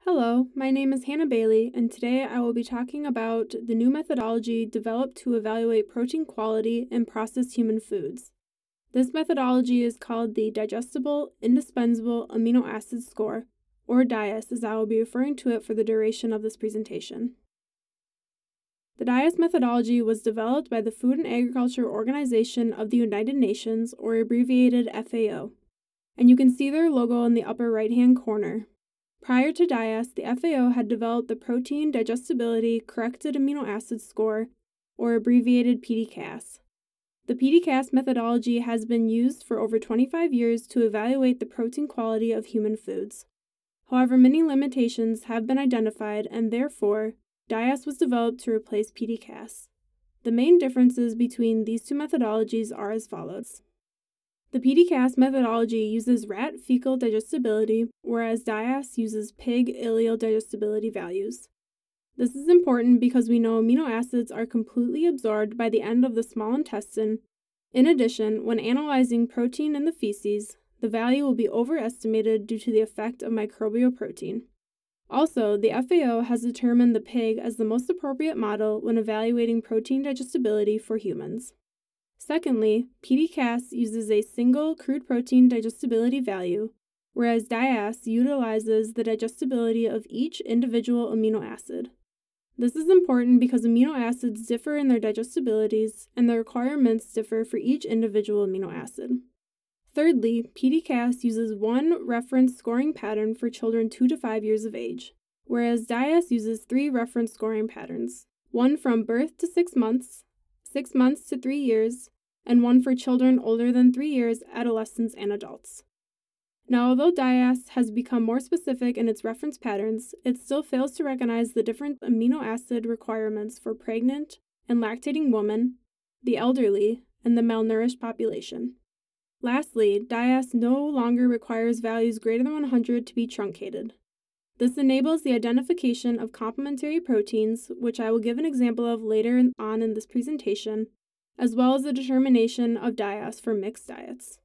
Hello, my name is Hannah Bailey, and today I will be talking about the new methodology developed to evaluate protein quality in processed human foods. This methodology is called the Digestible, Indispensable Amino Acid Score, or DIAS, as I will be referring to it for the duration of this presentation. The DIAS methodology was developed by the Food and Agriculture Organization of the United Nations, or abbreviated FAO, and you can see their logo in the upper right-hand corner. Prior to DIAS, the FAO had developed the Protein Digestibility Corrected Amino Acid Score, or abbreviated PDCAAS. The PDCAAS methodology has been used for over 25 years to evaluate the protein quality of human foods. However, many limitations have been identified, and therefore, DIAS was developed to replace PDCAAS. The main differences between these two methodologies are as follows. The PDCAAS methodology uses rat fecal digestibility, whereas DIAS uses pig ileal digestibility values. This is important because we know amino acids are completely absorbed by the end of the small intestine. In addition, when analyzing protein in the feces, the value will be overestimated due to the effect of microbial protein. Also, the FAO has determined the pig as the most appropriate model when evaluating protein digestibility for humans. Secondly, PDCAAS uses a single crude protein digestibility value, whereas DIAS utilizes the digestibility of each individual amino acid. This is important because amino acids differ in their digestibilities, and the requirements differ for each individual amino acid. Thirdly, PDCAAS uses one reference scoring pattern for children 2 to 5 years of age, whereas DIAS uses 3 reference scoring patterns, one from birth to 6 months, 6 months to 3 years, and one for children older than 3 years, adolescents, and adults. Now, although DIAS has become more specific in its reference patterns, it still fails to recognize the different amino acid requirements for pregnant and lactating women, the elderly, and the malnourished population. Lastly, DIAS no longer requires values greater than 100 to be truncated. This enables the identification of complementary proteins, which I will give an example of later on in this presentation, as well as the determination of DIAS for mixed diets.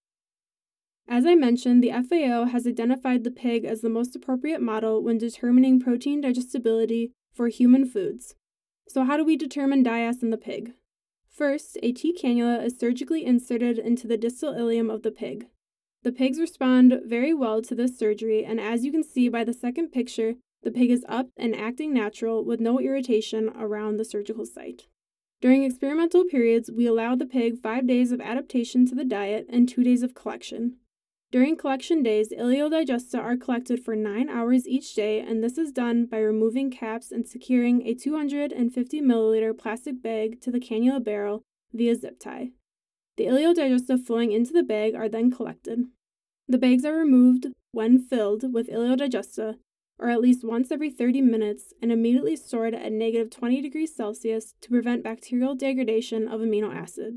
As I mentioned, the FAO has identified the pig as the most appropriate model when determining protein digestibility for human foods. So how do we determine DIAS in the pig? First, a T cannula is surgically inserted into the distal ileum of the pig. The pigs respond very well to this surgery, and as you can see by the second picture, the pig is up and acting natural with no irritation around the surgical site. During experimental periods, we allow the pig 5 days of adaptation to the diet and 2 days of collection. During collection days, ileal digesta are collected for 9 hours each day, and this is done by removing caps and securing a 250 milliliter plastic bag to the cannula barrel via zip tie. The ileal digesta flowing into the bag are then collected. The bags are removed when filled with ileal digesta, or at least once every 30 minutes, and immediately stored at negative 20 degrees Celsius to prevent bacterial degradation of amino acid.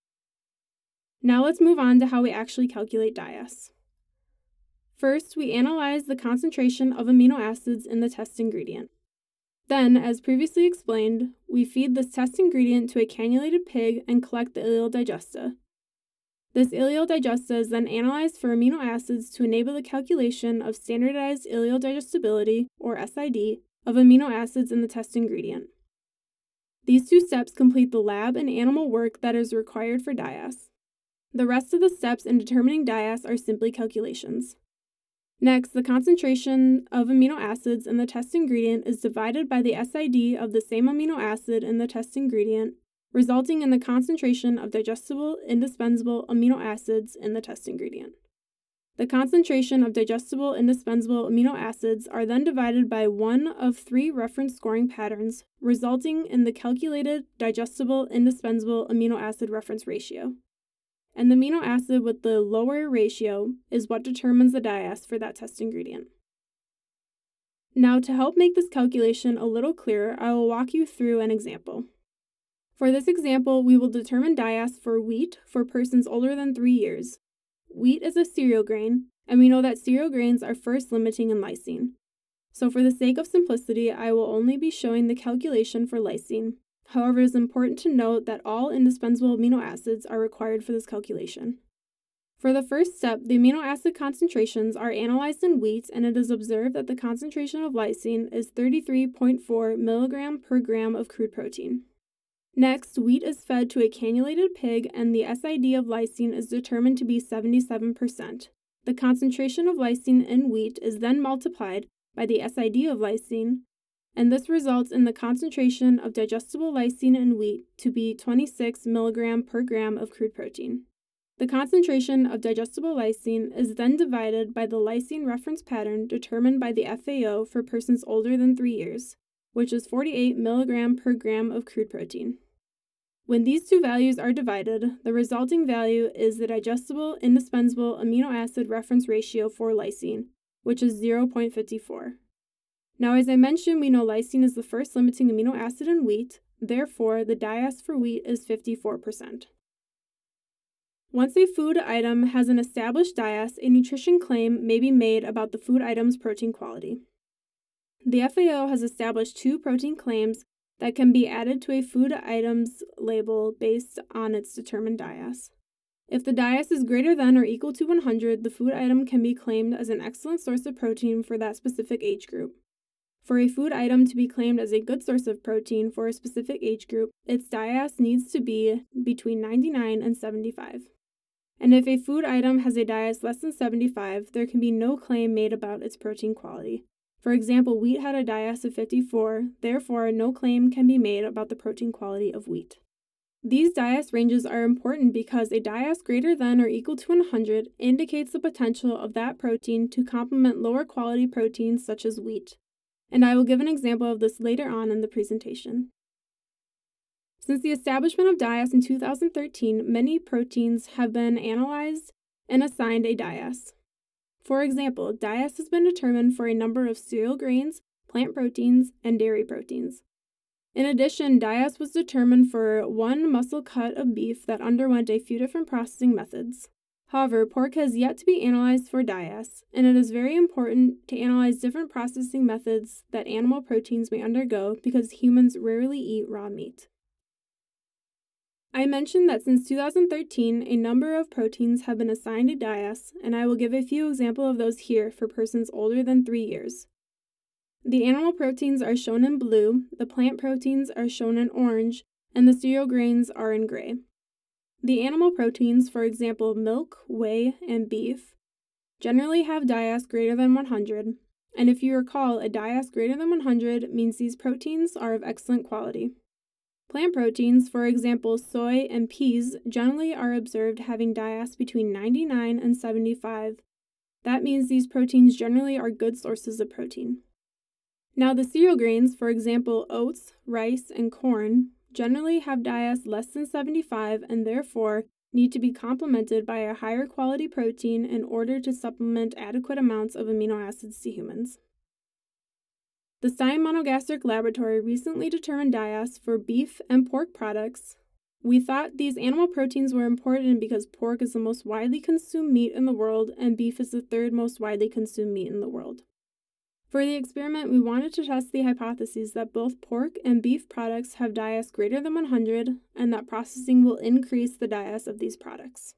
Now let's move on to how we actually calculate DIAS. First, we analyze the concentration of amino acids in the test ingredient. Then, as previously explained, we feed this test ingredient to a cannulated pig and collect the ileal digesta. This ileal digesta is then analyzed for amino acids to enable the calculation of standardized ileal digestibility, or SID, of amino acids in the test ingredient. These 2 steps complete the lab and animal work that is required for DIAS. The rest of the steps in determining DIAS are simply calculations. Next, the concentration of amino acids in the test ingredient is divided by the SID of the same amino acid in the test ingredient, resulting in the concentration of digestible, indispensable amino acids in the test ingredient. The concentration of digestible, indispensable amino acids are then divided by one of 3 reference scoring patterns, resulting in the calculated digestible, indispensable amino acid reference ratio. And the amino acid with the lower ratio is what determines the DIAS for that test ingredient. Now, to help make this calculation a little clearer, I will walk you through an example. For this example, we will determine DIAS for wheat for persons older than 3 years. Wheat is a cereal grain, and we know that cereal grains are first limiting in lysine. So for the sake of simplicity, I will only be showing the calculation for lysine. However, it is important to note that all indispensable amino acids are required for this calculation. For the first step, the amino acid concentrations are analyzed in wheat, and it is observed that the concentration of lysine is 33.4 milligram per gram of crude protein. Next, wheat is fed to a cannulated pig, and the SID of lysine is determined to be 77%. The concentration of lysine in wheat is then multiplied by the SID of lysine, and this results in the concentration of digestible lysine in wheat to be 26 milligram per gram of crude protein. The concentration of digestible lysine is then divided by the lysine reference pattern determined by the FAO for persons older than 3 years, which is 48 milligram per gram of crude protein. When these two values are divided, the resulting value is the digestible indispensable amino acid reference ratio for lysine, which is 0.54. Now, as I mentioned, we know lysine is the first limiting amino acid in wheat, therefore the DIAS for wheat is 54%. Once a food item has an established DIAS, a nutrition claim may be made about the food item's protein quality. The FAO has established 2 protein claims that can be added to a food item's label based on its determined DIAS. If the DIAS is greater than or equal to 100, the food item can be claimed as an excellent source of protein for that specific age group. For a food item to be claimed as a good source of protein for a specific age group, its DIAS needs to be between 99 and 75. And if a food item has a DIAS less than 75, there can be no claim made about its protein quality. For example, wheat had a DIAS of 54, therefore no claim can be made about the protein quality of wheat. These DIAS ranges are important because a DIAS greater than or equal to 100 indicates the potential of that protein to complement lower quality proteins such as wheat, and I will give an example of this later on in the presentation. Since the establishment of DIAS in 2013, many proteins have been analyzed and assigned a DIAS. For example, DIAS has been determined for a number of cereal grains, plant proteins, and dairy proteins. In addition, DIAS was determined for one muscle cut of beef that underwent a few different processing methods. However, pork has yet to be analyzed for DIAS, and it is very important to analyze different processing methods that animal proteins may undergo because humans rarely eat raw meat. I mentioned that since 2013, a number of proteins have been assigned a DIAS, and I will give a few examples of those here for persons older than 3 years. The animal proteins are shown in blue, the plant proteins are shown in orange, and the cereal grains are in gray. The animal proteins, for example milk, whey, and beef, generally have DIAS greater than 100, and if you recall, a DIAS greater than 100 means these proteins are of excellent quality. Plant proteins, for example soy and peas, generally are observed having DIAS between 99 and 75. That means these proteins generally are good sources of protein. Now the cereal grains, for example oats, rice, and corn, generally have DIAS less than 75 and therefore need to be complemented by a higher quality protein in order to supplement adequate amounts of amino acids to humans. The Stein Monogastric Laboratory recently determined DIAS for beef and pork products. We thought these animal proteins were important because pork is the most widely consumed meat in the world and beef is the 3rd most widely consumed meat in the world. For the experiment, we wanted to test the hypothesis that both pork and beef products have DIAS greater than 100 and that processing will increase the DIAS of these products.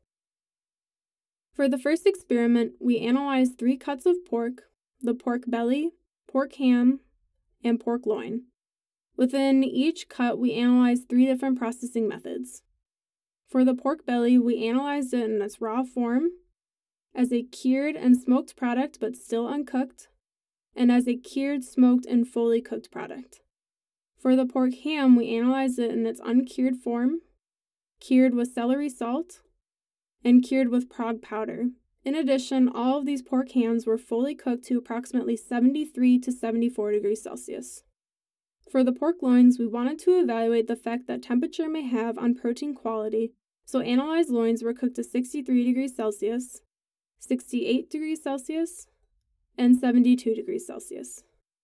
For the first experiment, we analyzed 3 cuts of pork, the pork belly, pork ham, and pork loin. Within each cut, we analyzed 3 different processing methods. For the pork belly, we analyzed it in its raw form, as a cured and smoked product but still uncooked, and as a cured, smoked, and fully cooked product. For the pork ham, we analyzed it in its uncured form, cured with celery salt, and cured with prog powder. In addition, all of these pork hams were fully cooked to approximately 73 to 74 degrees Celsius. For the pork loins, we wanted to evaluate the effect that temperature may have on protein quality, so analyzed loins were cooked to 63 degrees Celsius, 68 degrees Celsius, and 72 degrees Celsius.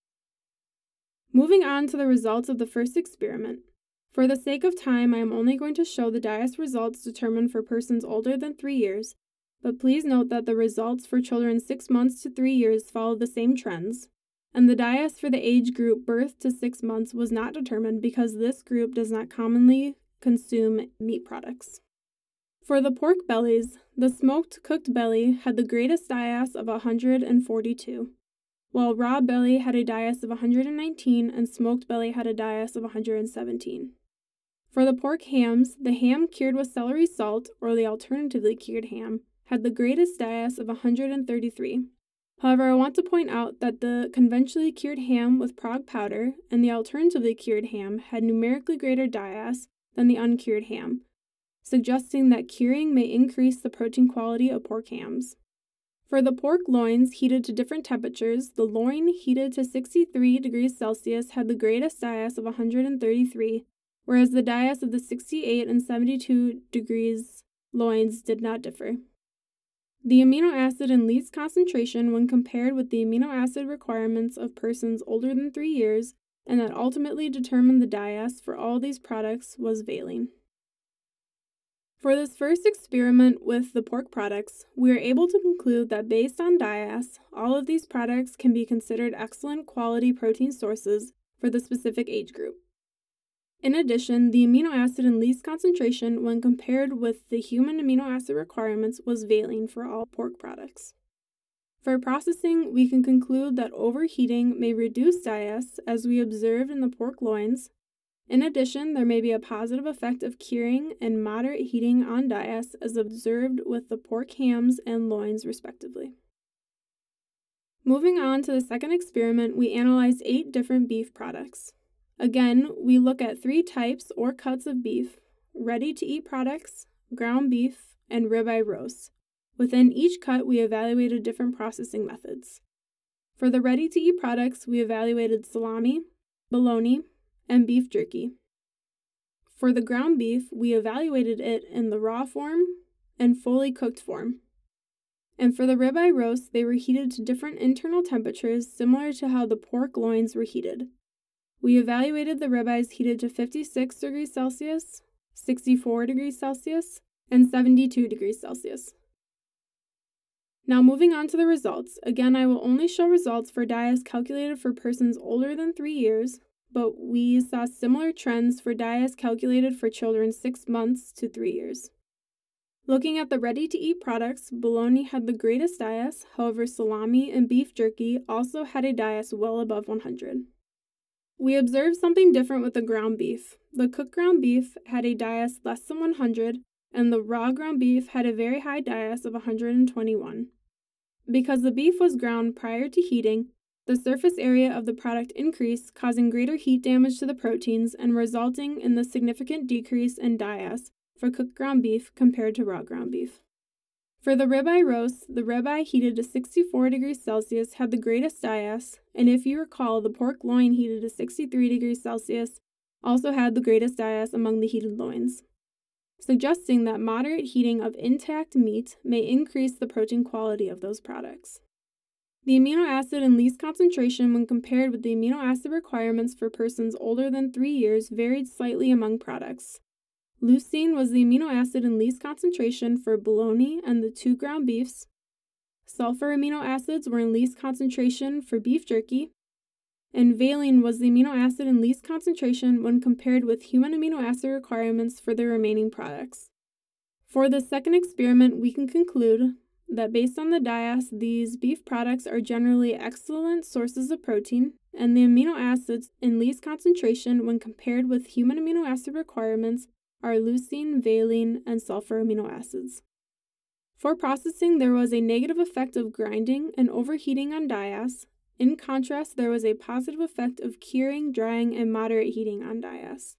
Moving on to the results of the first experiment. For the sake of time, I am only going to show the DIAS results determined for persons older than 3 years, but please note that the results for children 6 months to 3 years follow the same trends, and the DIAS for the age group birth to 6 months was not determined because this group does not commonly consume meat products. For the pork bellies, the smoked cooked belly had the greatest DIAS of 142, while raw belly had a DIAS of 119 and smoked belly had a DIAS of 117. For the pork hams, the ham cured with celery salt, or the alternatively cured ham, had the greatest DIAS of 133. However, I want to point out that the conventionally cured ham with prog powder and the alternatively cured ham had numerically greater DIAS than the uncured ham, suggesting that curing may increase the protein quality of pork hams. For the pork loins heated to different temperatures, the loin heated to 63 degrees Celsius had the greatest DIAS of 133, whereas the DIAS of the 68 and 72 degrees loins did not differ. The amino acid and least concentration when compared with the amino acid requirements of persons older than 3 years, and that ultimately determined the DIAS for all these products, was valine. For this first experiment with the pork products, we are able to conclude that based on DIAS, all of these products can be considered excellent quality protein sources for the specific age group. In addition, the amino acid and least concentration when compared with the human amino acid requirements was valine for all pork products. For processing, we can conclude that overheating may reduce DIAS as we observed in the pork loins. In addition, there may be a positive effect of curing and moderate heating on DIAS as observed with the pork hams and loins respectively. Moving on to the second experiment, we analyzed 8 different beef products. Again, we look at 3 types or cuts of beef: ready-to-eat products, ground beef, and ribeye roasts. Within each cut, we evaluated different processing methods. For the ready-to-eat products, we evaluated salami, bologna, and beef jerky. For the ground beef, we evaluated it in the raw form and fully cooked form. And for the ribeye roast, they were heated to different internal temperatures similar to how the pork loins were heated. We evaluated the ribeyes heated to 56 degrees Celsius, 64 degrees Celsius, and 72 degrees Celsius. Now moving on to the results. Again, I will only show results for DIAS calculated for persons older than 3 years, but we saw similar trends for DIAS calculated for children 6 months to 3 years. Looking at the ready-to-eat products, bologna had the greatest DIAS, however salami and beef jerky also had a DIAS well above 100. We observed something different with the ground beef. The cooked ground beef had a DIAS less than 100, and the raw ground beef had a very high DIAS of 121. Because the beef was ground prior to heating, the surface area of the product increased, causing greater heat damage to the proteins and resulting in the significant decrease in DIAS for cooked ground beef compared to raw ground beef. For the ribeye roast, the ribeye heated to 64 degrees Celsius had the greatest DIAS, and if you recall, the pork loin heated to 63 degrees Celsius also had the greatest DIAS among the heated loins, suggesting that moderate heating of intact meat may increase the protein quality of those products. The amino acid and least concentration when compared with the amino acid requirements for persons older than 3 years varied slightly among products. Leucine was the amino acid in least concentration for bologna and the 2 ground beefs. Sulfur amino acids were in least concentration for beef jerky. And valine was the amino acid in least concentration when compared with human amino acid requirements for the remaining products. For the second experiment, we can conclude that based on the DIAS, these beef products are generally excellent sources of protein, and the amino acids in least concentration when compared with human amino acid requirements are leucine, valine, and sulfur amino acids. For processing, there was a negative effect of grinding and overheating on DIAS. In contrast, there was a positive effect of curing, drying, and moderate heating on DIAS.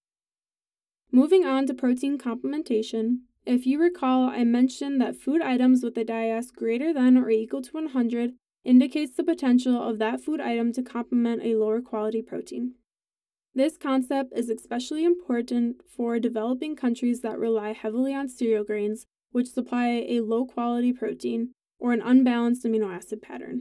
Moving on to protein complementation, if you recall, I mentioned that food items with a DIAS greater than or equal to 100 indicates the potential of that food item to complement a lower quality protein. This concept is especially important for developing countries that rely heavily on cereal grains, which supply a low-quality protein or an unbalanced amino acid pattern.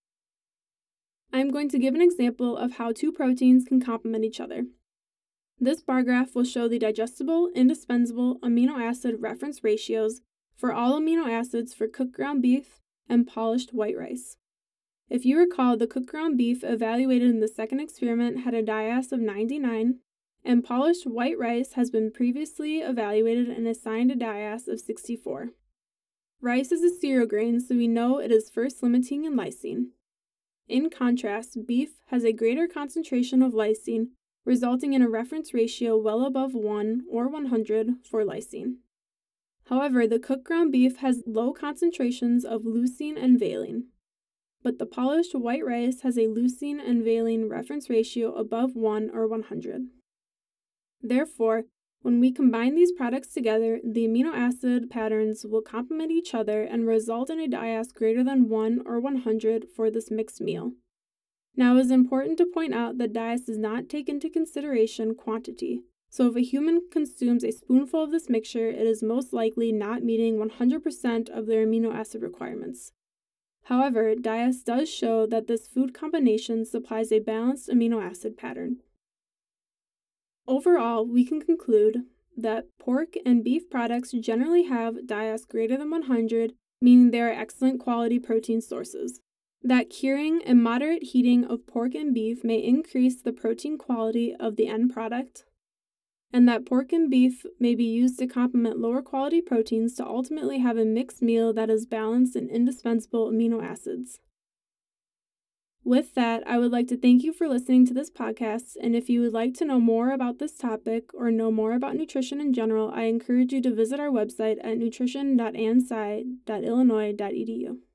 I'm going to give an example of how 2 proteins can complement each other. This bar graph will show the digestible, indispensable amino acid reference ratios for all amino acids for cooked ground beef and polished white rice. If you recall, the cooked ground beef evaluated in the second experiment had a DIAS of 99, and polished white rice has been previously evaluated and assigned a DIAS of 64. Rice is a cereal grain, so we know it is first limiting in lysine. In contrast, beef has a greater concentration of lysine, resulting in a reference ratio well above 1 or 100 for lysine. However, the cooked ground beef has low concentrations of leucine and valine, but the polished white rice has a leucine and valine reference ratio above 1 or 100. Therefore, when we combine these products together, the amino acid patterns will complement each other and result in a DIAS greater than 1 or 100 for this mixed meal. Now, it is important to point out that DIAS does not take into consideration quantity. So if a human consumes a spoonful of this mixture, it is most likely not meeting 100% of their amino acid requirements. However, DIAS does show that this food combination supplies a balanced amino acid pattern. Overall, we can conclude that pork and beef products generally have DIAS greater than 100, meaning they are excellent quality protein sources. That curing and moderate heating of pork and beef may increase the protein quality of the end product, and that pork and beef may be used to complement lower quality proteins to ultimately have a mixed meal that is balanced in indispensable amino acids. With that, I would like to thank you for listening to this podcast, and if you would like to know more about this topic or know more about nutrition in general, I encourage you to visit our website at nutrition.ansci.illinois.edu.